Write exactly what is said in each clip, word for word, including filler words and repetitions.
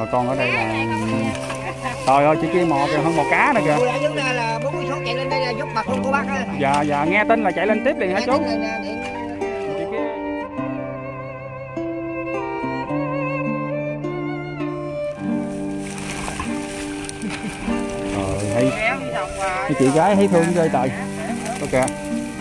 con ở đây là trời ơi, chị kia mò kìa, hơn mò cá nữa kìa. Dạ dạ, nghe tin là chạy lên tiếp liền hả chú? Trời ơi, thấy chị gái thấy thương ghê trời. Ok.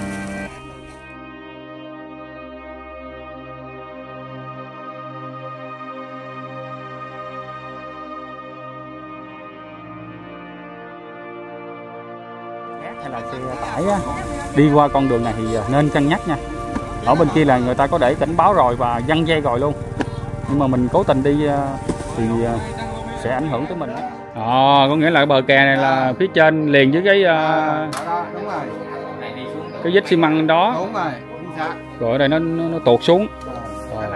Hay là xe tải á, đi qua con đường này thì nên cân nhắc nha. Ở bên kia là người ta có để cảnh báo rồi và giăng dây rồi luôn, nhưng mà mình cố tình đi thì sẽ ảnh hưởng tới mình. Ờ, à, có nghĩa là bờ kè này là phía trên liền với cái uh, cái vết xi măng đó. Đúng rồi. Rồi ở đây nó nó, nó tuột xuống. Rồi.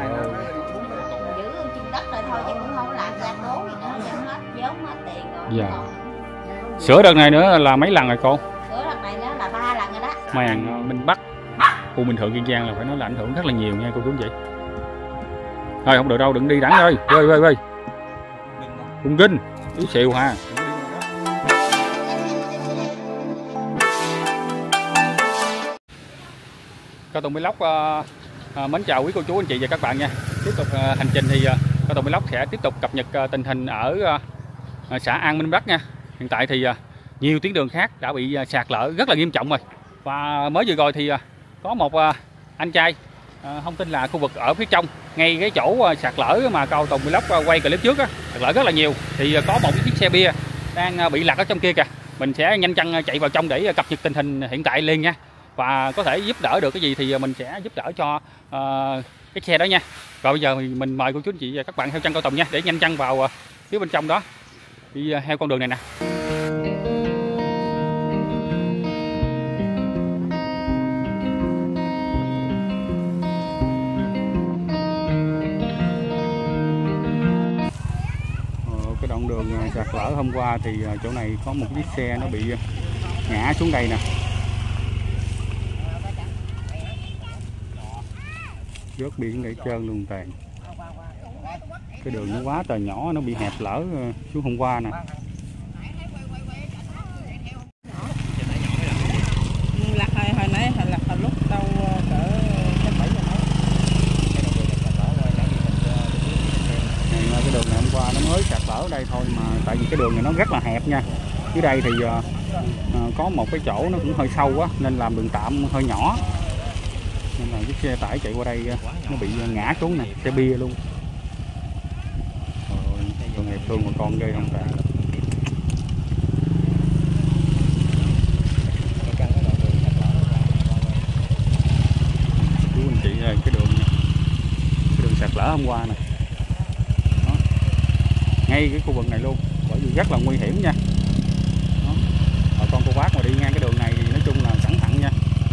Dạ. Sửa đợt này nữa là mấy lần rồi cô? Sửa đợt này nữa là ba lần rồi đó. Màn Minh Bắc, khu Bình Thượng, Kiên Giang là phải nói là ảnh hưởng rất là nhiều nha cô chú anh chị. Thôi không được đâu, đừng đi đẳng ơi. Ơi ơi ơi. Cung kinh, chú xìu ha. Cao Tùng Vlog uh, uh, mến chào quý cô chú anh chị và các bạn nha. Tiếp tục uh, hành trình thì uh, Cao Tùng Vlog sẽ tiếp tục cập nhật uh, tình hình ở uh, xã An Minh Bắc nha. Hiện tại thì uh, nhiều tuyến đường khác đã bị uh, sạt lở rất là nghiêm trọng rồi. Và mới vừa rồi thì uh, có một uh, anh trai uh, thông tin là khu vực ở phía trong ngay cái chỗ uh, sạt lở mà Cao Tùng Vlog uh, quay clip trước á, sạt lở rất là nhiều, thì uh, có một chiếc xe bia đang uh, bị lạc ở trong kia kìa. Mình sẽ nhanh chân uh, chạy vào trong để uh, cập nhật tình hình hiện tại liền nha. Và có thể giúp đỡ được cái gì thì mình sẽ giúp đỡ cho uh, cái xe đó nha. Rồi bây giờ mình mời cô chú anh chị và các bạn theo chân Cao Tùng nha, để nhanh chân vào uh, phía bên trong đó, đi uh, theo con đường này nè. Ờ, cái đoạn đường sạt lở hôm qua thì chỗ này có một chiếc xe nó bị ngã xuống đây nè. Rớt biển để trơn luôn tàn. Cái đường nó quá trời nhỏ, nó bị hẹp lở xuống hôm qua nè. Lạc hồi hồi nãy hồi lạc hồi lúc đâu cỡ chắc bảy giờ. Cái đường này hôm qua nó mới sạt lở ở đây thôi mà, tại vì cái đường này nó rất là hẹp nha. Dưới đây thì uh, có một cái chỗ nó cũng hơi sâu quá nên làm đường tạm hơi nhỏ. Nên là chiếc xe tải chạy qua đây nó bị ngã xuống nè, xe bia luôn. Rồi, tội nghiệp thương mà con ghê không ta. Chú anh chị ơi, cái đường cái đường sạt lở hôm qua nè. Đó. Ngay cái khu vực này luôn, bởi vì rất là nguy hiểm nha. Đó. Bà con cô bác mà đi ngang cái đường này thì nói chung là cẩn thận nha.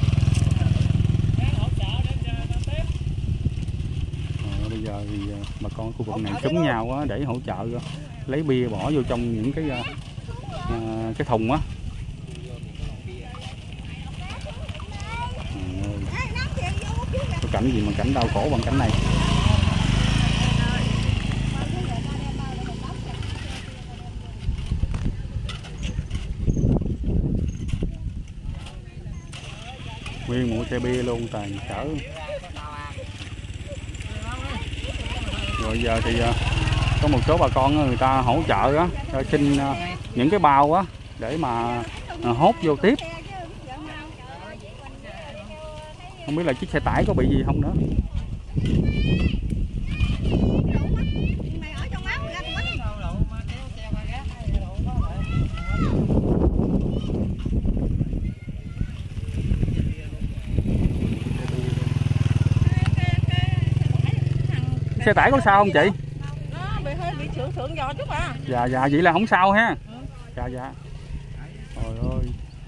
Bây giờ thì bà con khu vực này xúm nhau á, để hỗ trợ lấy bia bỏ vô trong những cái uh, cái thùng á. Có cảnh gì mà cảnh đau khổ bằng cảnh này. Nguyên một xe bia luôn, tàn trở. Rồi giờ thì có một số bà con người ta hỗ trợ á, xin những cái bao á để mà hốt vô tiếp. Không biết là chiếc xe tải có bị gì không nữa. Xe tải có sao không chị? Nó bị hơi bị sượng sượng giò chút à. Dạ dạ, vậy là không sao ha. Ừ. Dạ dạ. Trời ơi.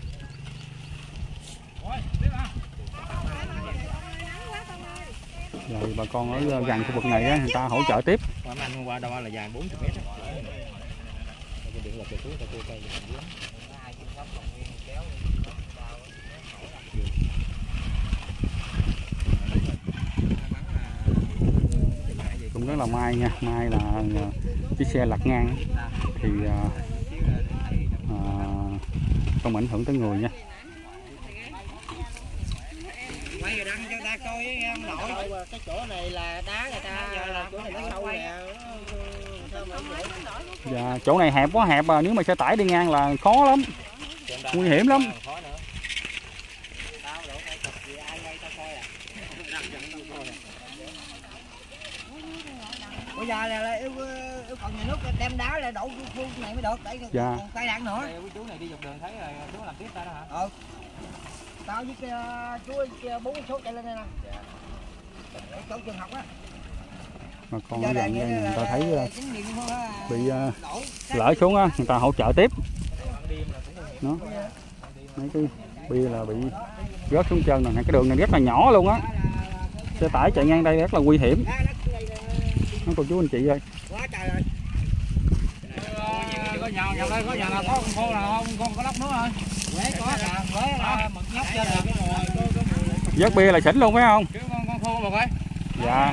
Rồi bà con ở gần khu vực này á, người ta hỗ trợ tiếp. Anh hôm qua đâu là dài bốn mươi mét. rất là may nha, may là chiếc xe lật ngang thì à, à, không ảnh hưởng tới người nha. Quay rồi đăng cho ta coi em nội. Cái chỗ này là đá người ta, là chỗ này nó sâu nè. Dạ, chỗ này hẹp quá hẹp à, nếu mà xe tải đi ngang là khó lắm, nguy hiểm lắm. Bây giờ là yêu yêu cầu nhà nước đem đá lại đổ khu này mới được, để dạ. còn tai nạn nữa. Chú này đi dọc đường thấy rồi chú làm tiếp ta đó hả? Ờ. Tao với kia, chú kia bốn số chạy lên đây nè. Để chỗ trường học á. Mà con nó dặn người ta thấy bị uh, lỡ xuống á, người ta hỗ trợ tiếp. Nó mấy cái bia là bị rớt xuống chân này, cái đường này rất là nhỏ luôn á, xe tải chạy ngang đây rất là nguy hiểm. Nó cô chú anh chị ơi. Quá trời rồi. Có nhà nhà đây có nhà nào có con khô nào không? Con có lóc nữa rồi. Quế có nè, quế là mực nhóc trên là cái ngồi. Vớt bia là xỉn luôn phải không? Con con khô một cái. Dạ.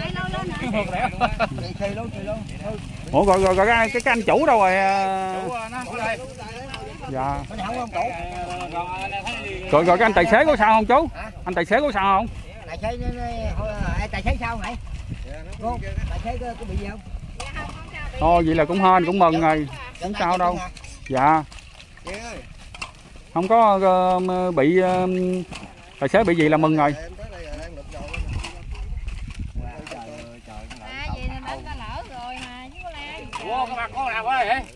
Ủa rồi rồi, rồi cái, cái cái anh chủ đâu rồi? Dạ. Rồi rồi cái anh tài xế có sao không chú? Anh tài xế có sao không? Tài xế tài xế sao vậy? Cô, tài xế có, có bị gì không? Thôi vậy là cũng hên, cũng mừng rồi, không sao đâu. Dạ. Không có uh, bị uh, tài xế bị gì là mừng rồi. Ủa các bạn có nào quá vậy?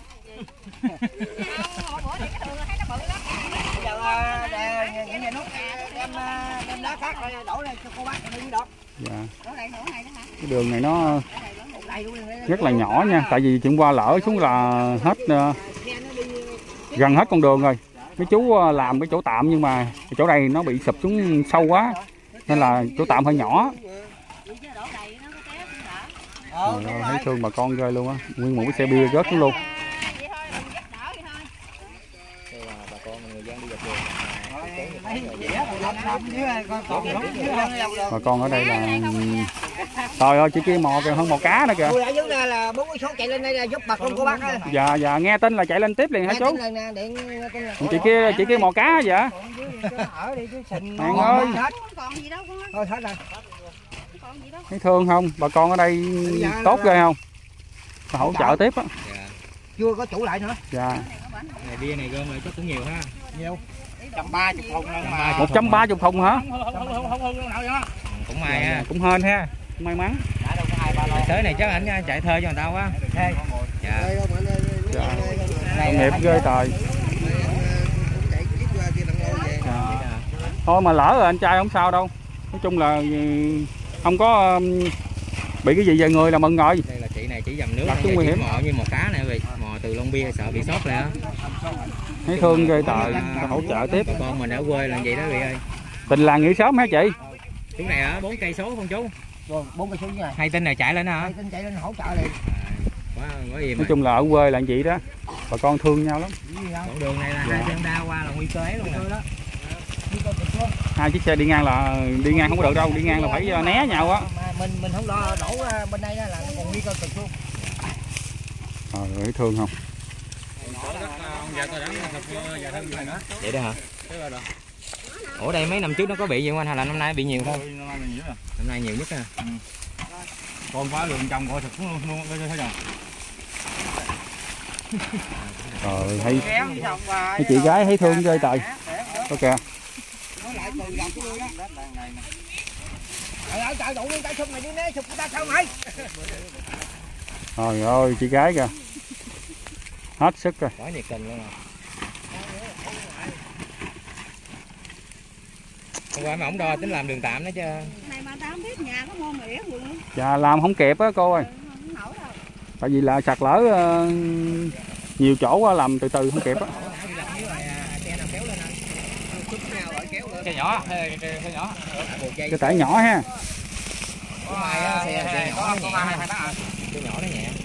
Bây giờ nhà nước đem đem đá khác đổ lên cho cô bác đi được. Dạ. Cái đường này nó rất là nhỏ nha, tại vì chuyện qua lỡ xuống là hết uh, gần hết con đường rồi. Mấy chú uh, làm cái chỗ tạm nhưng mà cái chỗ này nó bị sụp xuống sâu quá nên là chỗ tạm hơi nhỏ. Rồi, rồi, thấy thương bà con ghê luôn á, nguyên một cái xe bia rớt xuống luôn. Bà con ở đây là trời ơi, chị kia mò kìa, hơn mò cá nữa kìa. Ở dưới đây là bốn cái số chạy lên đây là giúp bà con cô bác á. Dạ dạ, nghe tin là chạy lên tiếp liền hả chú? Chị kia chị kia mò cá vậy? Hàng ơi. Thôi hết rồi. Thấy thương không? Bà con ở đây tốt ghê không? Bà hỗ trợ tiếp á. Dạ. Chưa có chủ lại nữa. Dạ. Này bia này gom lại chắc cũng nhiều ha. Nhiều. một trăm ba mươi thùng mà. một trăm ba mươi thùng hả? Cũng may ha. Cũng hên ha. May mắn. Tài xế này chắc ảnh chạy thuê cho người ta quá. Dạ. Dạ. Tội nghiệp ghê trời. Dạ. Thôi mà lỡ rồi anh trai không sao đâu. Nói chung là không có bị cái gì về người là mừng rồi. Đây là chị này chỉ dầm nước này, chỉ mò như mò cá này vậy, mò từ lon bia sợ bị sót lại á. Thấy thương ghê trời, hỗ trợ tiếp. Bà con mình ở quê là vậy đó vị ơi. Tình làng nghỉ sớm hả chị? Chú này ở bốn cây số không chú? Rồi bốn cây số như này. Hai tin này chạy lên hả? Hai tin chạy lên hỗ trợ liền. Quá quá gì mà. Nói chung là ở quê là vậy đó. Bà con thương nhau lắm. Con đường này là dạ. Hai xe đa qua là nguy cơ ấy luôn nè. Hai chiếc xe đi ngang là đi ngang không có được đâu, đi ngang là phải né nhau á. Mình mình không lo đổ bên đây là nó còn nguy cơ cực luôn. Ờ, thấy thương không? Vậy đó hả? Ủa đây mấy năm trước nó có bị gì không anh, hay là năm nay bị nhiều thôi? Năm nay nhiều nhất à. Ừ. Con phá đường trồng coi thật luôn luôn thấy rồi. Trời, thấy cái chị gái thấy thương ghê trời. Ok. Trời ơi, chị gái kìa. Hết sức rồi. Quá nhiệt tình luôn à. Hôm qua mà ổng đo tính làm đường tạm đó chứ. Này mà tao không biết nhà có mua mà ỉa luôn. Dạ làm không kịp á cô ơi. Tại vì là sạt lở uh, nhiều chỗ làm từ từ không kịp á. Xe nhỏ, xe, xe nhỏ. Cái tải nhỏ ha. Có mai á, xe, xe nhỏ nó nhẹ. Xe nhỏ nó nhẹ.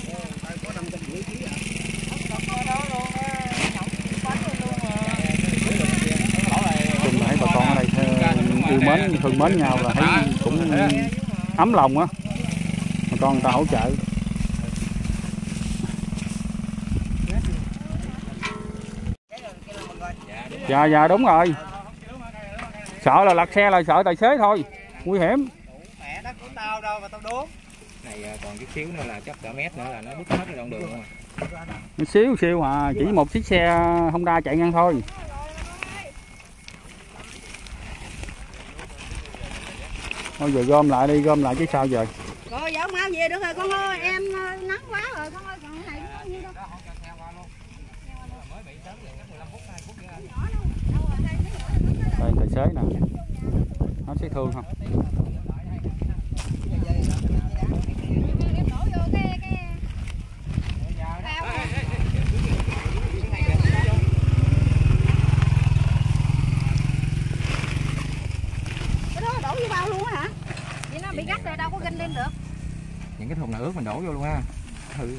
Chung lại bà con ở đây yêu mến, thương mến nhau là thấy cũng ấm lòng á. con người ta hỗ trợ. Dạ dạ đúng rồi. Sợ là lật xe là sợ tài xế thôi, nguy hiểm. Mẹ đất của tao đâu mà tao đốn. Này còn chút xíu nữa là chắc cả mét nữa là nó bứt hết cái đoạn đường rồi. Một xíu xíu à, chỉ một chiếc xe Honda chạy ngang thôi. Thôi giờ gom lại đi, gom lại chứ sao giờ. Rồi dạo mau về được rồi con ơi, em nắng quá rồi con ơi, còn cái này có nhiêu đâu. Đây tài xế nè, nó sẽ thương không? Cái đó đổ vô bao luôn á hả? Vậy nó bị gắt rồi đâu có ginh lên được. Những cái thùng nào ướt mình đổ vô luôn ha. Hư.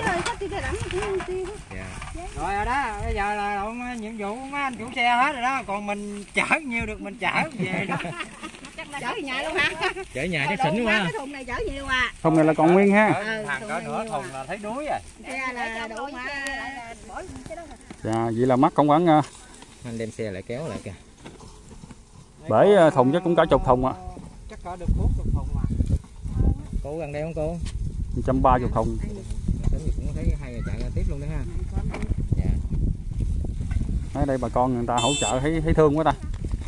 Rồi rồi đó, bây giờ là nhiệm vụ của mấy anh chủ xe hết rồi đó, còn mình chở nhiều được mình chở về đó. Chở về nhà luôn hả? Chở nhà chắc xỉn quá. Cái thùng này chở nhiều à. Thùng này là còn nguyên ha. Thằng có nửa thùng là thấy đuối rồi. Xe là đủ mà. Dạ vậy là mắc không khoảng Anh đem xe lại kéo lại kìa. bởi thùng chắc cũng cả chục thùng ạ. Chắc có được bốn chục thùng mà. Cô gần đây không cô? một trăm ba mươi thùng. Tính gì cũng thấy hay là chạy ra tiếp luôn đấy ha. Dạ. Ở đây bà con người ta hỗ trợ thấy thấy thương quá ta.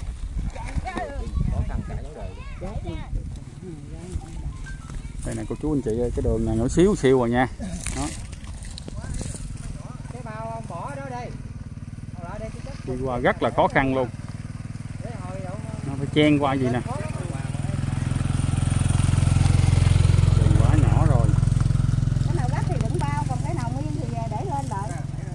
Khó khăn cả vấn đề. Đây này cô chú anh chị ơi, cái đường này nhỏ xíu xíu rồi nha. Đó. Cái bao bỏ đó đây. Lại đây Đi qua rất là khó khăn luôn. Nó phải chen qua gì nè. Đường quá nhỏ rồi. Cái nào gắt thì đựng bao, còn cái nào nguyên thì để lên lại.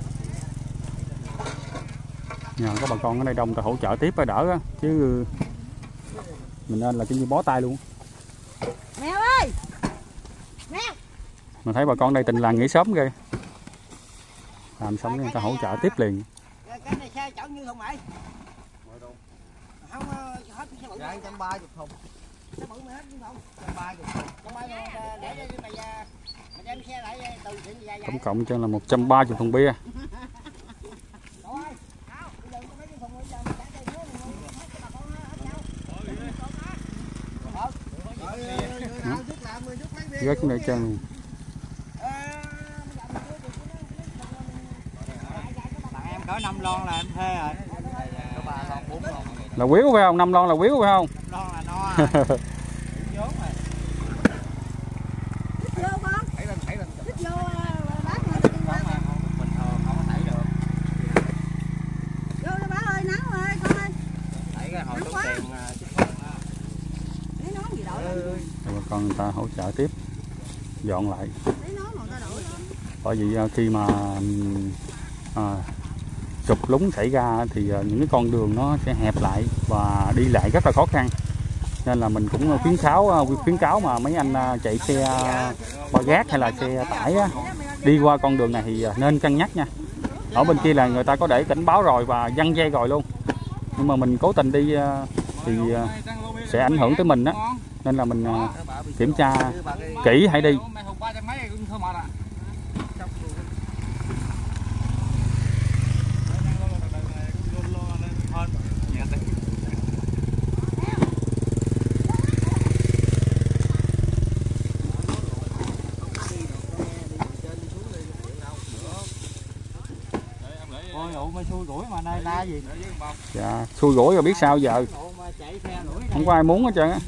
Nhờ có bà con ở đây đông ta hỗ trợ tiếp phải đỡ á, chứ mình nên là cái như bó tay luôn. Mèo ơi. Mèo. Mình thấy bà con đây tình làng nghỉ sớm ghê. Làm xong người ta hỗ trợ tiếp liền. cái này xe chở như không mày? Không hết xe bự một trăm ba mươi thùng. Xe bự mày hết không? một trăm ba mươi thùng. Không phải để để mày mày đem xe lại từ chuyện dài dài. Tổng cộng cho là một trăm ba mươi thùng bia. Rớt xuống đây chân. Bạn em cỡ năm lon là em thuê rồi. Là quýu phải không? Năm lon là quýu phải không? Lon là no. Vốn rồi. Vô con. Thảy lên, thảy lên. Thích vô bác mà đi qua. Bình thường không có thảy được. Vô đi bác ơi, nắng ơi con ơi. Thảy cái hồi tốn tiền Lấy nón gì đội lên. Rồi bà con người ta hỗ trợ tiếp dọn lại. Lấy nón mà ta đội lên. Bởi vì khi mà à, sụp lún xảy ra thì những cái con đường nó sẽ hẹp lại và đi lại rất là khó khăn, nên là mình cũng khuyến cáo khuyến cáo mà mấy anh chạy xe ba gác hay là xe tải á, đi qua con đường này thì nên cân nhắc nha. Ở bên kia là người ta có để cảnh báo rồi và giăng dây rồi luôn, nhưng mà mình cố tình đi thì sẽ ảnh hưởng tới mình á, nên là mình kiểm tra kỹ hãy đi. Ôi ụ mới xui rủi mà nay la gì? Dạ, xui rủi rồi biết sao giờ. Không có ai muốn hết trơn á.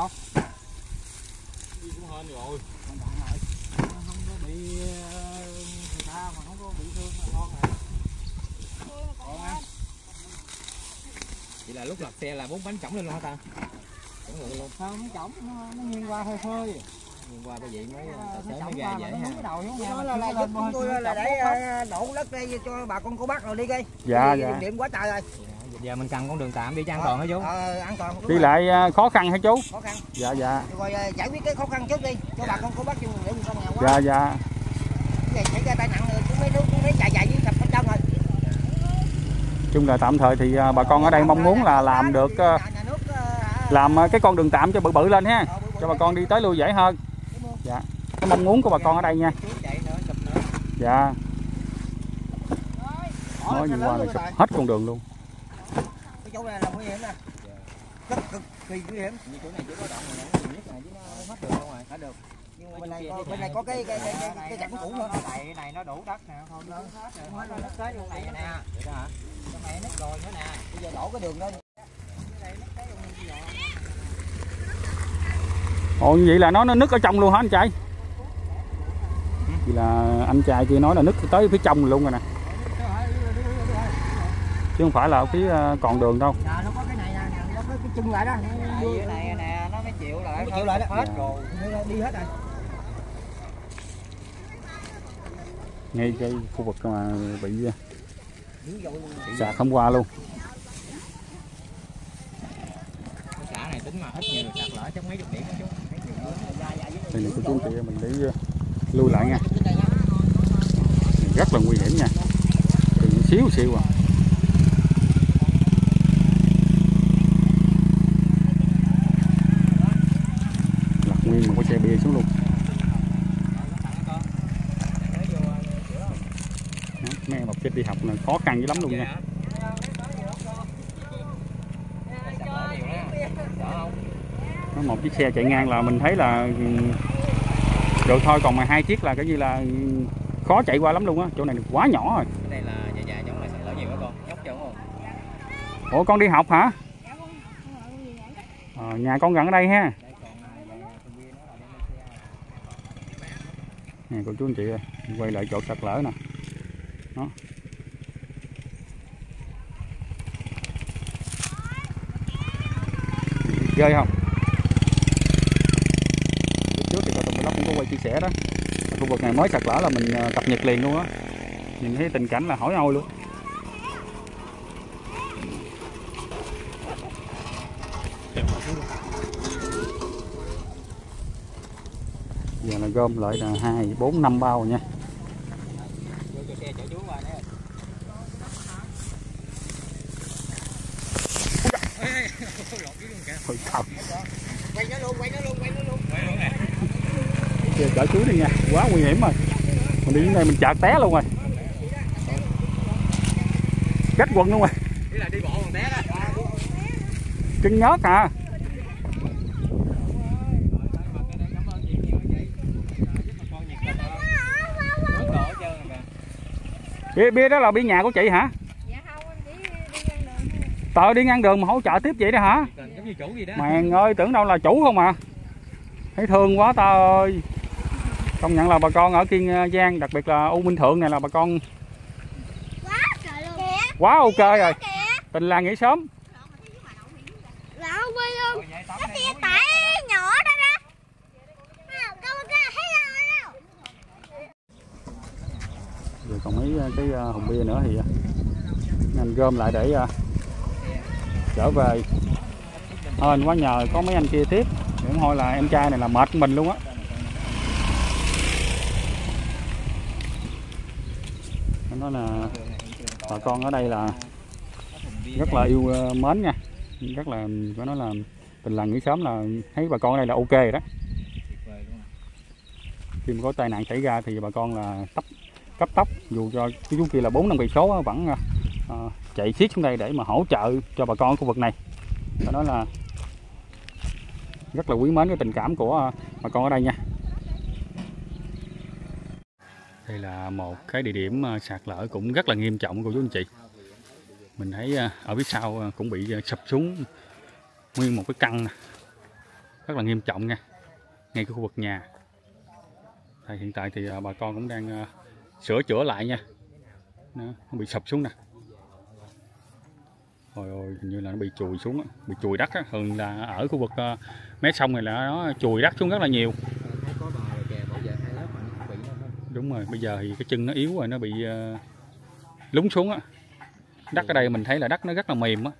Vậy là lúc lật xe là bốn bánh chỏng lên luôn hả ta? Chỏng ngược luôn. Không, nó chỏng nó, nó nghiêng qua hơi phơi. Nghiêng qua cái vậy mới tài xế mới ra dễ ha. Nó là là giúp chúng tôi là để đổ đất đây cho bà con cô bác rồi đi đi. Dạ đi, dạ. điểm quá trời rồi. Giờ mình cần con đường tạm đi cho an toàn hả chú? Ờ, an toàn. Đi lại khó khăn hả chú? Khó khăn. Dạ dạ. Rồi giải quyết cái khó khăn trước đi, cho bà con cô bác chung để con nghèo quá. Dạ dạ. Vậy xảy ra tai nạn rồi cũng mấy đứa cũng thấy chạy chạy với sập hết trơn rồi. Chung là tạm thời thì bà con ở đây mong muốn là làm được làm cái con đường tạm cho bự bự lên ha, cho bà con đi tới lui dễ hơn. Dạ. cái mong muốn của bà con ở đây nha. Dạ. Nói nhìn qua này sụp hết con đường luôn. Cái chỗ này là nguy hiểm nè. Rất cực kỳ nguy hiểm. Như chỗ này chỉ có đoạn này nhiều nhất này chứ nó hết đường luôn rồi. Hết được. Nhưng mà bên này có, bên này có cái cái cái cái, cái chặng cũ nữa. Cái này này nó đủ đất nè, thôi nó hết rồi. Hết rồi, nó tới luôn này nè. Vậy đó hả? Cái này nứt rồi nữa nè. Bây giờ đổ cái đường đó. Ồ, như vậy là nó nó nứt ở trong luôn hả anh trai? Vậy là anh trai kia nói là nứt tới phía trong luôn rồi nè. Chứ không phải là ở phía còn đường đâu. Dạ, nó có cái này nè, nó có cái chân lại đó. Cái này nè, nó mới chịu lại. Nó chịu lại đó. Hết rồi. Đi hết rồi. Ngay cái khu vực mà bị sạt hôm qua luôn. Xã này tính mà hết nhiều sạt lở chắc mấy chục điểm đó chú. Đây này cô chú chị mình để lưu lại nha. Rất là nguy hiểm nha. Từ xíu xíu à. Lật nguyên một cái xe bia xuống luôn. Mấy em học sinh đi học là khó khăn dữ lắm luôn nha. Có một chiếc xe chạy ngang là mình thấy là được thôi, còn mà hai chiếc là cái như là khó chạy qua lắm luôn á. Chỗ này quá nhỏ rồi. Đây là dài dài chỗ này sạt lở nhiều quá con, nhóc chân không? Ủa con đi học hả? À, nhà con gần ở đây ha. Nè cô chú anh chị ơi, quay lại chỗ sạt lở nè. Đó. Ghê không? Lúc trước thì Tùng Vlog cũng có quay chia sẻ đó. Khu vực này mới sạt lở là mình cập nhật liền luôn á. Nhìn thấy tình cảnh là hỏi ôi luôn. Giờ là gom lại là hai, bốn, năm bao rồi nha. Ôi trời. Quay nó luôn, quay nó luôn, quay nó luôn. Giờ chở chuối đi nha, quá nguy hiểm rồi. Mình đi đến đây mình chợt té luôn rồi. Cách quần luôn rồi. Ý là đi bộ còn té đó. Chân nhớt à. Bia, bia đó là bia nhà của chị hả? Dạ không, anh chỉ đi ngang đường thôi. Tờ đi ngang đường mà hỗ trợ tiếp vậy đó hả? Giống như chủ gì đó. Mày ơi, tưởng đâu là chủ không à. Thấy thương quá ta ơi. Công nhận là bà con ở Kiên Giang, đặc biệt là U Minh Thượng này là bà con Quá trời luôn. Kìa. quá ok rồi. Kìa. Tình làng nghỉ sớm. Là không quay luôn. Cái tia tải nhỏ đó đó. Câu cái thấy đâu. Rồi còn mấy cái hồng bia nữa thì anh gom lại để trở về. Hên quá nhờ có mấy anh kia tiếp. Để thôi là em trai này là mệt mình luôn á. Nó là bà con ở đây là rất là yêu mến nha, rất là có nói là tình làng nghỉ sớm, là thấy bà con ở đây là ok rồi đó. Khi mà có tai nạn xảy ra thì bà con là tấp cấp tốc, dù cho cái chú kia là bốn năm cây số vẫn uh, chạy xiết xuống đây để mà hỗ trợ cho bà con ở khu vực này. Đó nói là rất là quý mến cái tình cảm của bà con ở đây nha. Đây là một cái địa điểm sạt lở cũng rất là nghiêm trọng cô chú anh chị. Mình thấy ở phía sau cũng bị sập xuống nguyên một cái căn nè. Rất là nghiêm trọng nha. Ngay cái khu vực nhà. Thì hiện tại thì bà con cũng đang sửa chữa lại nha. Nó bị sập xuống nè. Rồi ôi, hình như là nó bị chùi xuống, bị chùi đất á. Thường là ở khu vực mé sông này là nó chùi đất xuống rất là nhiều. Đúng rồi, bây giờ thì cái chân nó yếu rồi, nó bị uh, lún xuống á. Đất ở đây mình thấy là đất nó rất là mềm á.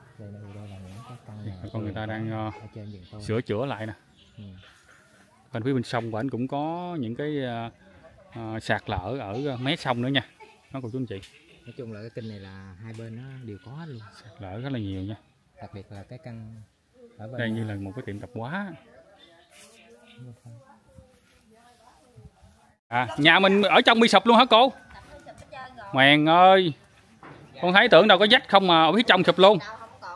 Con người ta đang uh, sửa chữa lại nè. Bên phía bên sông của anh cũng có những cái uh, uh, sạt lở ở mé sông nữa nha. Đó cô chú anh chị. Nói chung là cái kênh này là hai bên nó đều có hết luôn. Sạt lở rất là nhiều nha. Đặc biệt là cái căn ở bên đây như là một cái tiệm tạp hóa. À, nhà mình ở trong bị sụp luôn hả cô? Mèn ơi, con thấy tưởng đâu có vách không mà ở phía trong sụp luôn.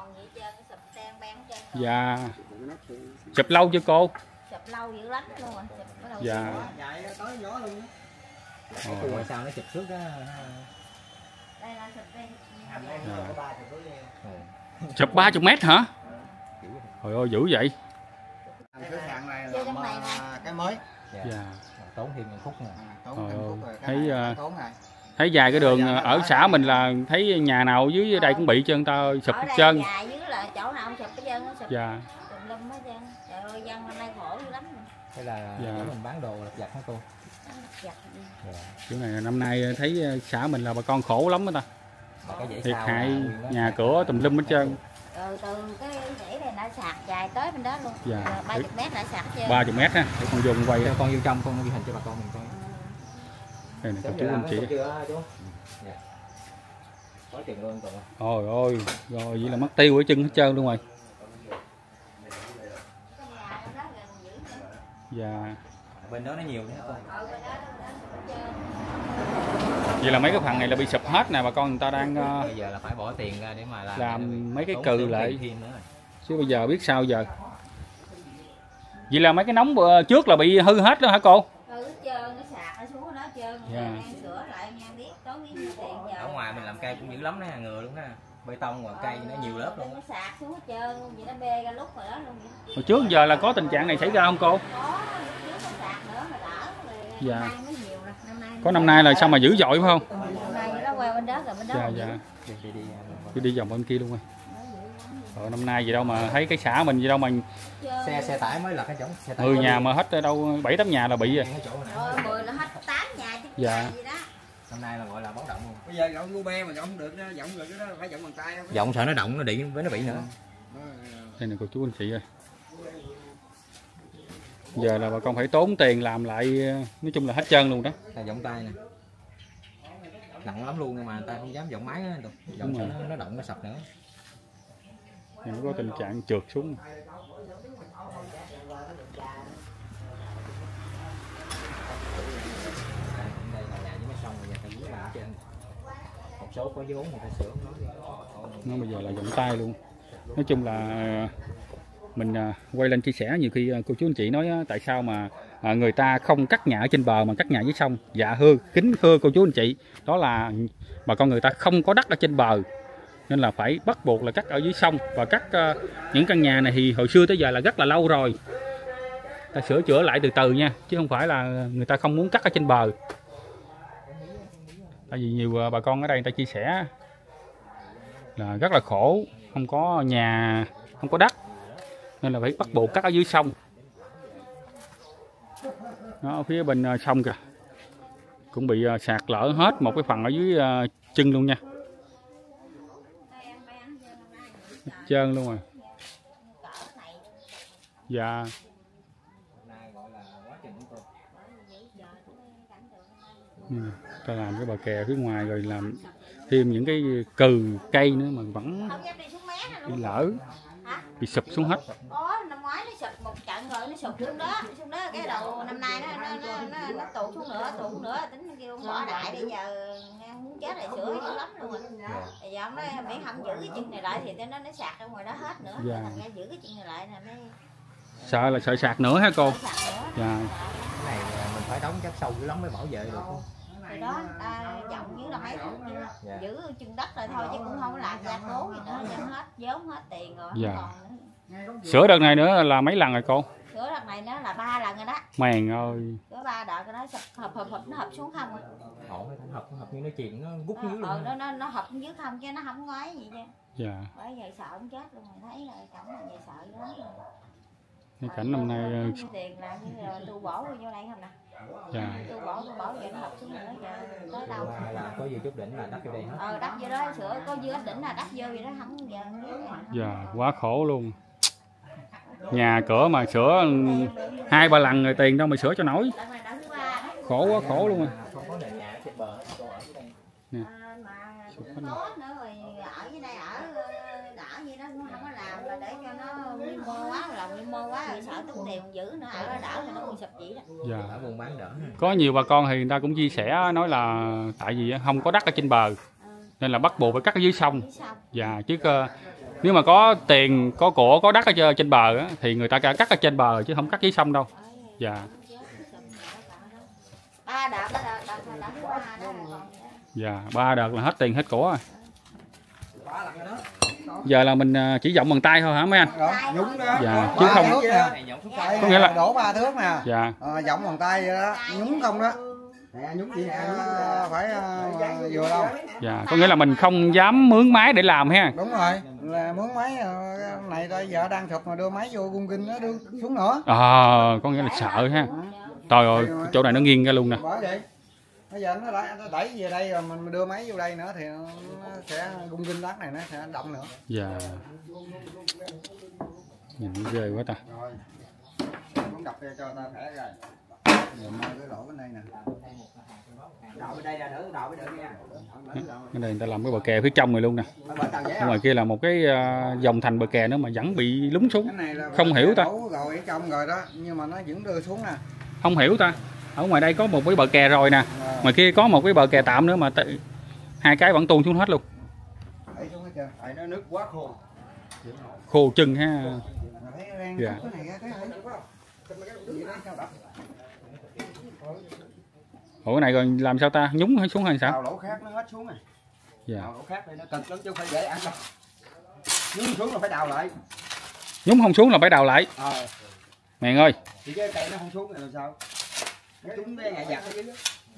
Dạ. Sụp lâu chưa cô? Sụp lâu dữ lắm luôn rồi. Dạ. Tới nhỏ luôn. Ủa sao nó sụp trước đó. Đây là sụp đây. Sụp ba mươi mét hả? Trời ơi dữ vậy. Cái hàng này là cái mới. Dạ. Tốn thêm một phút nè. Tốn thêm phút rồi. Thấy uh, tốn này. thấy dài cái đường ở xã mình là thấy nhà nào dưới đây cũng bị chân ta sụp hết trơn. Dài dưới là chỗ nào sụp cái chân nó sụp. Dạ. Tùm lum hết trơn. Trời ơi dân hôm nay khổ dữ lắm. Thế là dạ. mình bán đồ lặt vặt hả cô? Dạ. Chỗ này năm nay thấy xã mình là bà con khổ lắm đó ta. Thiệt hại nhà cửa tùm lum hết trơn. Rồi từ cái dãy này đã sạt dài tới bên đó luôn. Dạ. ba mươi mét đã sạt chưa? ba mươi mét ha. Để con dùng quay. Cho con vô trong con ghi hình cho bà con mình coi. Đây này cô chú anh chị. Dạ. Có tiền luôn rồi. Ôi ôi, rồi vậy là mất tiêu ở chân hết trơn luôn rồi. Dạ. Bên đó nó nhiều nữa con. Vậy là mấy cái phần này là bị sụp hết nè, bà con người ta đang uh, bây giờ là phải bỏ tiền ra để mà làm, làm mấy cái cừ lại. Thêm nữa rồi. Chứ bây giờ biết sao giờ. Vậy là mấy cái nóng trước là bị hư hết đó hả cô? Ừ, hết trơn, nó sạt nó xuống nó trơn. Dạ. Sửa lại nha biết, tốn biết nhiêu tiền giờ. Ở ngoài mình làm cây cũng dữ lắm đó, ngừa luôn đó. Bê tông và cây nó nhiều lớp luôn. Nó sạt xuống hết trơn luôn, vậy nó bê ra lúc rồi đó luôn vậy. Hồi trước giờ là có tình trạng này xảy ra không cô? Có, lúc trước nó sạt nữa mà đỡ rồi. Dạ. Năm nay mới nhiều nè, năm nay. Có năm nay là sao mà dữ dội phải không? Năm nay nó qua bên đó rồi bên đó. Dạ dạ. Đi đi vòng bên kia luôn rồi. Rồi năm nay gì đâu mà thấy cái xã mình gì đâu mà xe xe tải mới là cái chỗ xe tải mười nhà mà hết đâu bảy tám nhà là bị rồi. Rồi mười là hết tám nhà chứ dạ. gì đó. Hôm nay là gọi là báo động luôn. Bây giờ giọng lu be mà giọng không được đó, giọng được đó phải giọng bằng tay không? Giọng sợ nó động nó điện với nó bị nữa. Đây này cô chú anh chị ơi. Giờ là bà con phải tốn tiền làm lại, nói chung là hết trơn luôn đó. Là giọng tay nè. Nặng lắm luôn nhưng mà người ta không dám giọng máy á, giọng sợ nó, nó động nó sập nữa. Nó có tình trạng trượt xuống. Đây là nhà với mấy sông nhà ta dưới làm trên. Một số có vốn người ta sửa nó bây giờ là giọng tay luôn. Nói chung là mình quay lên chia sẻ nhiều khi cô chú anh chị nói tại sao mà người ta không cắt nhà ở trên bờ mà cắt nhà dưới sông. Dạ hư, kính thưa cô chú anh chị, đó là bà con người ta không có đất ở trên bờ nên là phải bắt buộc là cắt ở dưới sông. Và cắt uh, những căn nhà này thì hồi xưa tới giờ là rất là lâu rồi, ta sửa chữa lại từ từ nha, chứ không phải là người ta không muốn cắt ở trên bờ. Tại vì nhiều uh, bà con ở đây người ta chia sẻ là rất là khổ, không có nhà, không có đất nên là phải bắt buộc cắt ở dưới sông. Đó, ở phía bên uh, sông kìa cũng bị uh, sạt lở hết một cái phần ở dưới uh, chân luôn nha. Hết trơn luôn rồi. Dạ. Ừ, ta làm cái bờ kè phía ngoài rồi làm thêm những cái cừ cây nữa mà vẫn bị lỡ, bị sụp xuống hết. Có năm ngoái nó sụp một trận rồi nó sụp xuống đó, xuống đó cái đầu năm nay nó nó nó, nó, nó tụt xuống nữa, tụt nữa tính kêu bỏ đại bây giờ muốn chết này sửa dữ lắm luôn rồi. Bây giờ ông nói miễn không giữ cái chân này lại thì nó nó sạt ra ngoài đó hết nữa. Dạ. Thành ra giữ cái chân này lại là mới Sợ là sợ sạt nữa hả cô? Dạ. Cái này mình phải đóng chắc sâu dữ lắm mới bảo vệ được. Thì đó ta giọng dưới là mấy phút dạ. Giữ chân đất rồi thôi chứ cũng không có làm gia cố gì nữa, cho hết vốn hết tiền rồi. Dạ. Còn Sửa đợt này nữa là mấy lần rồi cô? sửa đợt này nó là ba lần rồi đó. Mèn ơi. Sửa ba đợt rồi đó, hợp hợp hợp nó hợp xuống không rồi. Ổn hay hợp hợp như nó chìm nó gút dưới luôn. Ờ nó nó nó hợp xuống dưới không chứ nó không ngoái gì chứ. Dạ. Bởi vậy sợ không chết luôn, mình thấy là cảnh là vậy sợ lắm rồi. Cái cảnh năm nay tiền là như tu bổ vô đây không nè. dạ. Tu bổ tu bổ vậy nó hợp xuống nữa giờ tới đâu. Là có gì chút đỉnh là đắp vô đây hết. Ờ đắp vô đó sửa có dư đỉnh là đắp vô vậy đó không giờ. Dạ, quá khổ luôn. Nhà cửa mà sửa hai ba lần rồi tiền đâu mà sửa cho nổi. Khổ quá khổ luôn rồi. Nè. Tốt nữa rồi ở dưới đây ở đỡ gì đó không có làm là để cho nó quy mô quá, làm quy mơ quá rồi sợ tốn tiền giữ nữa ở đó đỡ thì nó còn sụp vậy đó. Dạ. Ở buôn bán đỡ. Có nhiều bà con thì người ta cũng chia sẻ nói là tại vì không có đất ở trên bờ nên là bắt buộc phải cắt ở dưới sông. Dạ, chứ uh, nếu mà có tiền, có của, có đất ở trên bờ á, thì người ta cắt ở trên bờ chứ không cắt dưới sông đâu. Dạ. Ba đợt đó, đợt đợt qua đó. Dạ, ba đợt là hết tiền hết của rồi. Giờ là mình chỉ giọng bằng tay thôi hả mấy anh? Nhúng đó. Dạ, chứ không. Có nghĩa là đổ ba thước nè. Dạ. À, giọng bằng tay vậy đó, nhúng không đó. Nè, nhúng gì nè, phải uh, vừa đâu. Dạ, có nghĩa là mình không dám mướn máy để làm ha. Đúng rồi, là mướn máy này đây giờ đang sụp mà đưa máy vô gung kinh nó đưa xuống nữa. À, có nghĩa là sợ ha. Trời ơi, chỗ này nó nghiêng ra luôn nè. Bởi vậy. Bây giờ nó đẩy, nó đẩy về đây rồi mình đưa máy vô đây nữa thì nó sẽ gung kinh đất này nó sẽ động nữa. Dạ. Nhìn ghê quá ta. Rồi. Muốn đập cho ta thẻ rồi. Rồi mai cái đổ bên đây nè. Đậu bên đây ra đỡ, đậu bên đây nha. Cái này người ta làm cái bờ kè phía trong này luôn nè. Ở ngoài kia là một cái uh, dòng thành bờ kè nữa mà vẫn bị lún xuống. Không hiểu ta. Rồi ở trong rồi đó, nhưng mà nó vẫn đưa xuống nè. Không hiểu ta. Ở ngoài đây có một cái bờ kè rồi nè. À. Ngoài kia có một cái bờ kè tạm nữa mà hai cái vẫn tuôn xuống hết luôn. Đẩy xuống hết trơn. Tại nó nước quá khô. Khô chân ha. Dạ. Ủa cái này rồi làm sao ta? Nhúng hay xuống hay sao? Đào lỗ khác nó hết xuống rồi. Dạ. Đào lỗ khác đây nó cực lắm chứ không phải dễ ăn đâu. Nhúng xuống là phải đào lại. Nhúng không xuống là phải đào lại. Ờ. Mẹ ơi. Thì cái cây nó không xuống thì làm sao? Nó trúng cái ngại giặt ở dưới.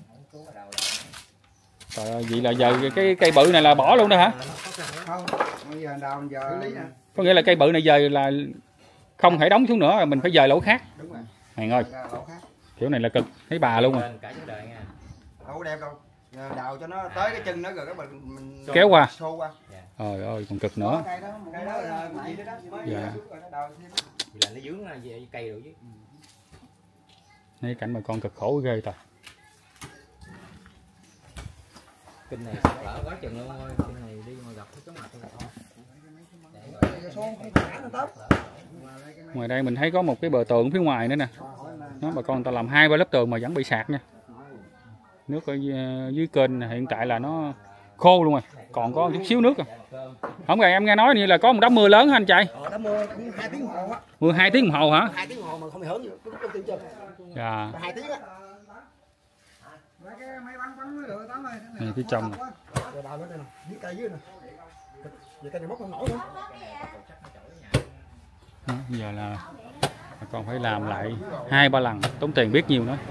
Trời ơi, vậy là giờ cái cây bự này là bỏ luôn đó hả? Không, bây giờ đào giờ lý nè. Có nghĩa là cây bự này giờ là không thể đóng xuống nữa rồi mình phải dời lỗ khác. Đúng rồi. Mẹ ơi. Kiểu này là cực, thấy bà luôn rồi. Đâu có đẹp đâu. Đào cho nó tới cái chân nó rồi cái mình, mình kéo qua. Xô qua. Trời ơi, còn cực nữa. Cây đó, cây đó là vậy đó đó. Dạ. Vậy là nó dướng về cây rồi chứ. Thấy cảnh bà con cực khổ ghê ta. Kinh này sạt lở quá chừng luôn thôi, kinh này đi mà gặp cái chóng mặt thôi. Ngoài đây mình thấy có một cái bờ tường phía ngoài nữa nè. Nó bà con người ta làm hai ba lớp tường mà vẫn bị sạt nha. Nước ở dưới kênh hiện tại là nó khô luôn rồi, còn có chút xíu nước rồi. Không rồi em nghe nói như là có một đám mưa lớn hả anh trai? Ờ, đám mưa hai tiếng đồng hồ á. Mưa hai tiếng đồng hồ hả? hai tiếng đồng hồ mà không bị hưởng gì, có tiêu chưa? Dạ. hai tiếng á. Cái máy bắn bắn mới được tóm ơi. Này phía trong. Rồi đào nữa đây nè, dưới cây dưới nè. Vậy cây này bốc không nổi nữa. Đó, giờ là bà con phải làm lại hai ba lần, tốn tiền biết nhiều nữa.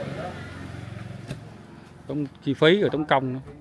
Tốn chi phí rồi tốn công nữa.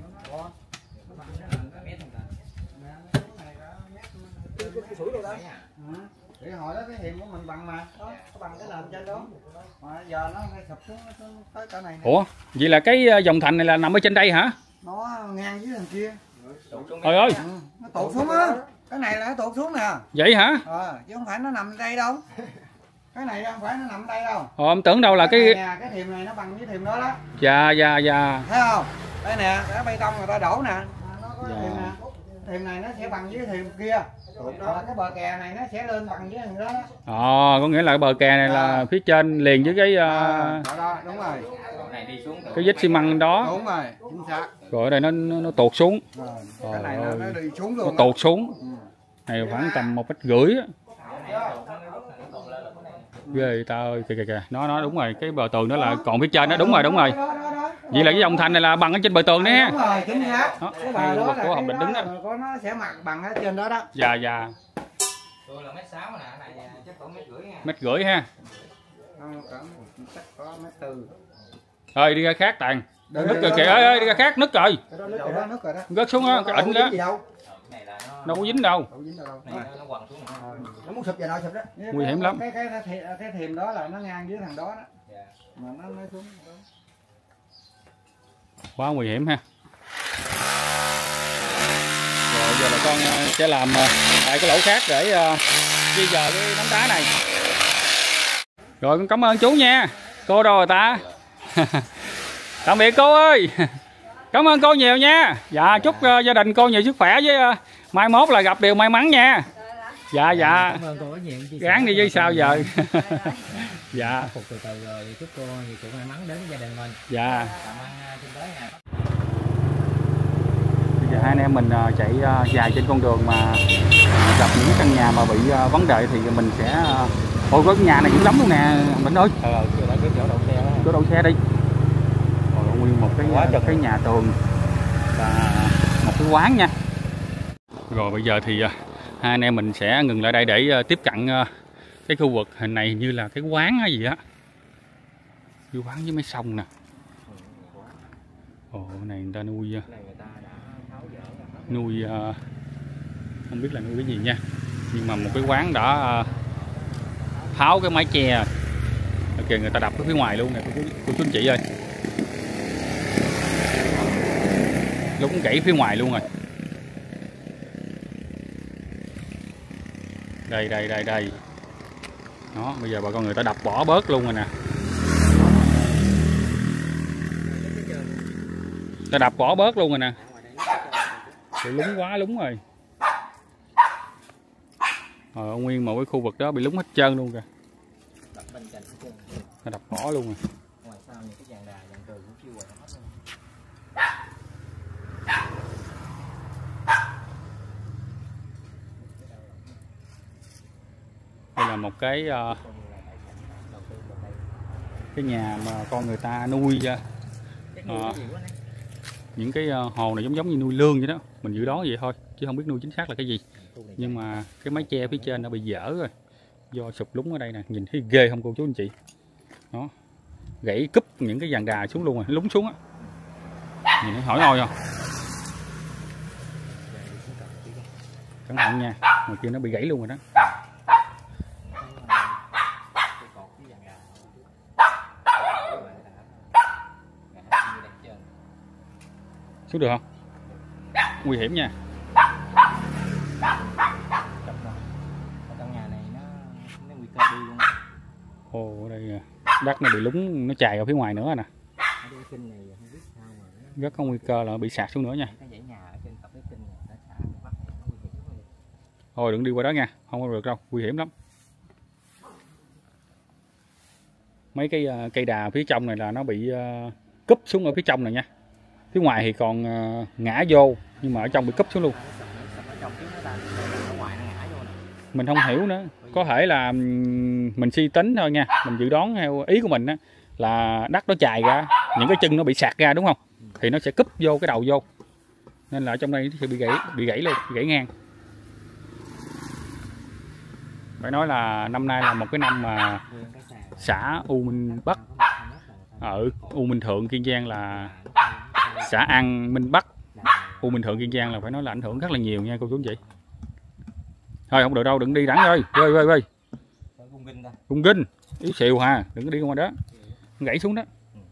Để hồi đó cái hiềm của mình bằng mà, đó, có bằng cái nền trên đó. Mà giờ nó sụp xuống tới cả này. Ủa, vậy là cái dòng thành này là nằm ở trên đây hả? Nó ngang dưới thằng kia. Trời ơi. Ừ, nó tụt xuống á. Cái này là nó tụt xuống nè. Vậy hả? Ờ, chứ không phải nó nằm đây đâu. Cái này không phải nó nằm đây đâu. Ồ, em tưởng đâu là cái cái này, cái thềm này nó bằng với thềm đó đó. Dạ dạ dạ. Thấy không? Đây nè, cái bê tông người ta đổ nè. Nó có Dạ. thềm nè. Thềm này nó sẽ bằng với thềm kia. Còn cái bờ kè này nó sẽ lên bằng với thằng đó đó. Ồ, có nghĩa là bờ kè này là phía trên liền với cái uh, à, đó, đó, đúng rồi. cái vết xi măng đó. Đúng rồi, chính xác. Rồi ở đây nó nó, nó tuột xuống. Rồi, cái này nó, nó đi xuống luôn. Nó tuột xuống. Ừ. Này khoảng tầm một mét rưỡi á. Ghê ta ơi, kìa kìa kìa. Nó nó đúng rồi, cái bờ tường đó là còn phía trên đó, đúng rồi, đúng rồi. Vậy là cái dòng thành này là bằng ở trên bờ tường đấy ha. Đúng rồi, chính xác. Đó, Cái bờ đó là có hợp định đứng đó. có nó sẽ mặt bằng ở trên đó đó. Dạ dạ. Tôi là mét sáu nè, cái này chắc có mét rưỡi nha. Mét rưỡi ha. Không, chắc có mét tư. Ơi đi ra khác Tàn. Nứt rồi kìa, ơi ơi đi ra khác nứt rồi. Cái đó nứt rồi đó, nứt rồi đó. Rớt xuống á, cái ịnh đó. Đâu có dính đâu. Đâu dính đâu. Này nó quằn xuống. Nó muốn sụp về đâu sụp đó. Nguy hiểm lắm. Cái cái cái, cái thềm đó là nó ngang với thằng đó đó. Mà nó nó xuống. Quá nguy hiểm ha. Rồi giờ là con sẽ làm lại cái lỗ khác để di dời cái đống đá này. Rồi con cảm ơn chú nha. Cô đâu rồi ta? Tạm biệt cô ơi. Cảm ơn cô nhiều nha. Dạ chúc uh, gia đình cô nhiều sức khỏe với uh, mai mốt là gặp điều may mắn nha. Dạ dạ. Cảm ơn cô rất nhiều. Gán đi với sao giờ. Dạ. Phục từ từ rồi chúc cô nhiều sự may mắn đến với gia đình mình. Dạ. Cảm ơn Kinh Tế nha. Bây giờ hai anh em mình chạy dài trên con đường mà gặp những căn nhà mà bị vấn đề thì mình sẽ. Ôi có cái nhà này cũng lắm luôn nè Bình ơi. Ờ, cái chỗ đậu xe đó. Chỗ đậu xe đi. Rồi nguyên một cái cái, cái nhà tường và một cái quán nha. Rồi bây giờ thì hai anh em mình sẽ ngừng lại đây để tiếp cận cái khu vực hình này như là cái quán hay gì á. Cái quán với mấy sông nè. Ồ này người ta nuôi nuôi không biết là nuôi cái gì nha. Nhưng mà một cái quán đã tháo cái mái che. Kìa người ta đập cái phía ngoài luôn nè cô, cô chú anh chị ơi. Lúc cũng gãy phía ngoài luôn rồi. Đây đây đây đây. Đó, bây giờ bà con người ta đập bỏ bớt luôn rồi nè. Ta đập bỏ bớt luôn rồi nè. Bị lúng quá lúng rồi. Ờ, nguyên một cái khu vực đó bị lúng hết trơn luôn kìa. Ta đập bỏ luôn rồi. Đây là một cái uh, cái nhà mà con người ta nuôi uh, những cái uh, hồ này giống giống như nuôi lương vậy đó, mình dự đoán vậy thôi chứ không biết nuôi chính xác là cái gì. Nhưng mà cái mái che phía trên nó bị dở rồi do sụp lún ở đây nè, nhìn thấy ghê không cô chú anh chị. Đó, gãy cúp những cái dàn đà xuống luôn rồi, lún xuống á, nhìn thấy hỏi ôi không. Cẩn thận nha, ngoài kia nó bị gãy luôn rồi đó. Xuống được không? Nguy hiểm nha. Căn nhà này nó nó nguy cơ đi luôn. Ồ, ở đây đất nó bị lún, nó chày ở phía ngoài nữa nè. Rất có nguy cơ là bị sạt xuống nữa nha. Thôi đừng đi qua đó nha, không có được đâu, nguy hiểm lắm. Mấy cái cây đà phía trong này là nó bị cúp xuống ở phía trong này nha. Phía ngoài thì còn ngã vô, nhưng mà ở trong bị cúp xuống luôn. Mình không hiểu nữa, có thể là mình suy tính thôi nha, mình dự đoán theo ý của mình á, là đất nó chày ra, những cái chân nó bị sạt ra đúng không? Thì nó sẽ cúp vô cái đầu vô, nên là ở trong đây sẽ bị gãy, bị gãy luôn, bị gãy ngang. Phải nói là năm nay là một cái năm mà xã U Minh Bắc ở U Minh Thượng Kiên Giang, là xã An Minh Bắc U Minh Thượng Kiên Giang, là phải nói là ảnh hưởng rất là nhiều nha cô chú anh chị. Thôi không được đâu, đừng đi đẳng ơi, vơi vơi vơi. Cung kinh, yếu xìu ha, đừng có đi ngoài đó, gãy xuống đó.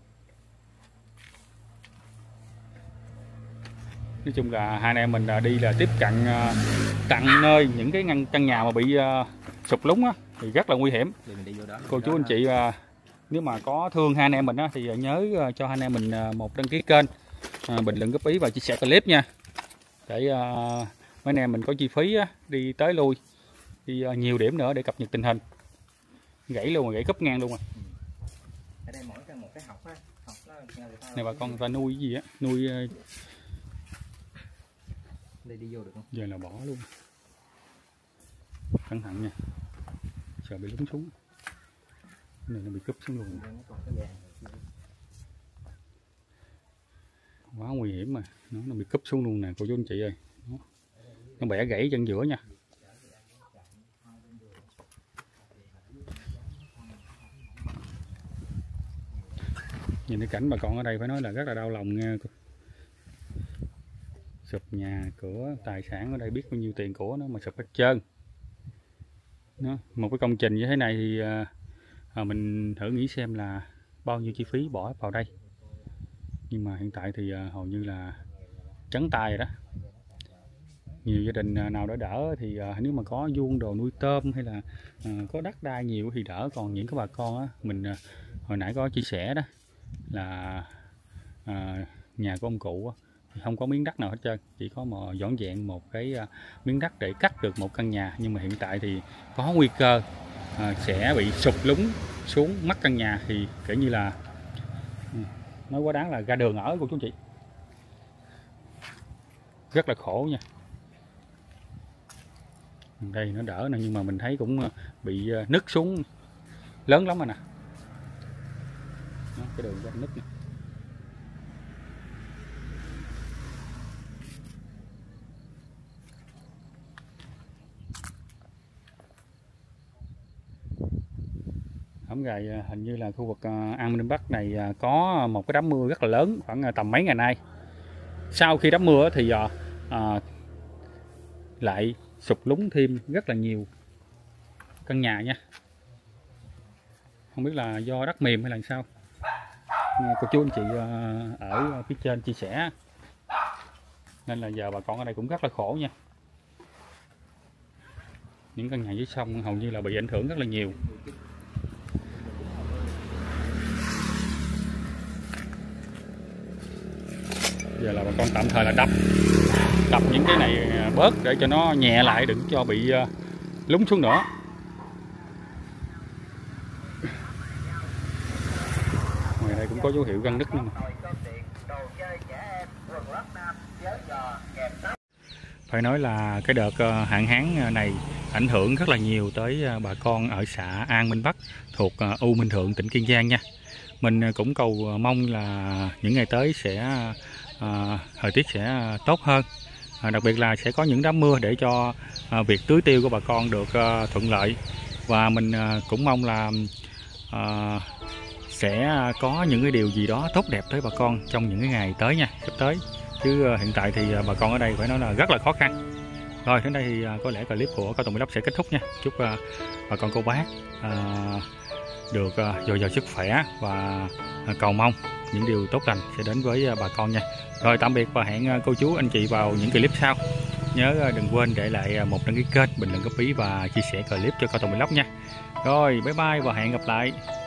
Nói chung là hai anh em mình đi là tiếp cận tận nơi những cái ngăn căn nhà mà bị sụp lún á, thì rất là nguy hiểm. Cô chú anh chị nếu mà có thương hai anh em mình á, thì nhớ cho hai anh em mình một đăng ký kênh, bình luận góp ý và chia sẻ clip nha, để mấy anh em mình có chi phí á, đi tới lui, đi nhiều điểm nữa để cập nhật tình hình. Gãy luôn rồi, gãy cúp ngang luôn rồi. Này bà con người ta nuôi cái gì á, nuôi đây đi vô được không? Giờ là bỏ luôn. Cẩn thận nha, sợ bị lún xuống. Cái này nó bị cúp xuống luôn. Quá nguy hiểm mà, nó, nó bị cúp xuống luôn nè cô chú anh chị ơi. Nó, nó bẻ gãy chân giữa nha. Nhìn cái cảnh bà con ở đây phải nói là rất là đau lòng nha. Sụp nhà cửa, tài sản ở đây biết bao nhiêu tiền của nó mà sụp hết trơn. Nó, một cái công trình như thế này thì à, mình thử nghĩ xem là bao nhiêu chi phí bỏ vào đây. Nhưng mà hiện tại thì à, hầu như là trắng tay rồi đó. Nhiều gia đình nào đã đỡ thì à, nếu mà có vuông đồ nuôi tôm hay là à, có đất đai nhiều thì đỡ. Còn những cái bà con á, mình à, hồi nãy có chia sẻ đó là à, nhà của ông cụ á, không có miếng đất nào hết trơn, chỉ có một dọn dẹn một cái miếng đất để cắt được một căn nhà. Nhưng mà hiện tại thì có nguy cơ à, sẽ bị sụp lún xuống mất căn nhà, thì kiểu như là nói quá đáng là ra đường ở của chú chị, rất là khổ nha. Đây nó đỡ nè, nhưng mà mình thấy cũng bị nứt xuống lớn lắm rồi nè. Đó, cái đường ra nứt nè. Hôm ngày hình như là khu vực An Minh Bắc này có một cái đám mưa rất là lớn khoảng tầm mấy ngày nay. Sau khi đám mưa thì à, lại sụp lún thêm rất là nhiều căn nhà nha. Không biết là do đất mềm hay là sao. Cô chú anh chị ở phía trên chia sẻ, nên là giờ bà con ở đây cũng rất là khổ nha. Những căn nhà dưới sông hầu như là bị ảnh hưởng rất là nhiều. Giờ là bà con tạm thời là đập đập những cái này bớt để cho nó nhẹ lại, đừng cho bị lún xuống nữa. Ngoài đây cũng có dấu hiệu răng nứt nữa. Phải nói là cái đợt hạn hán này ảnh hưởng rất là nhiều tới bà con ở xã An Minh Bắc thuộc U Minh Thượng, tỉnh Kiên Giang nha. Mình cũng cầu mong là những ngày tới sẽ à, thời tiết sẽ tốt hơn, à, đặc biệt là sẽ có những đám mưa để cho à, việc tưới tiêu của bà con được à, thuận lợi. Và mình à, cũng mong là à, sẽ có những cái điều gì đó tốt đẹp tới bà con trong những cái ngày tới nha, sắp tới. Chứ à, hiện tại thì à, bà con ở đây phải nói là rất là khó khăn. Rồi đến đây thì à, có lẽ clip của Cao Tùng Vlog sẽ kết thúc nha. Chúc à, bà con cô bác à, được uh, dồi dào sức khỏe và uh, cầu mong những điều tốt lành sẽ đến với uh, bà con nha. Rồi tạm biệt và hẹn uh, cô chú anh chị vào những clip sau. Nhớ uh, đừng quên để lại uh, một đăng ký kênh, bình luận góp ý và chia sẻ clip cho Cao Tùng Vlog nha. Rồi bye bye và hẹn gặp lại.